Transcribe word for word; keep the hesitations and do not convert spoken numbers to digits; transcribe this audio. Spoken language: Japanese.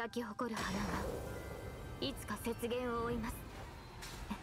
咲き誇る花はいつか雪原を追います。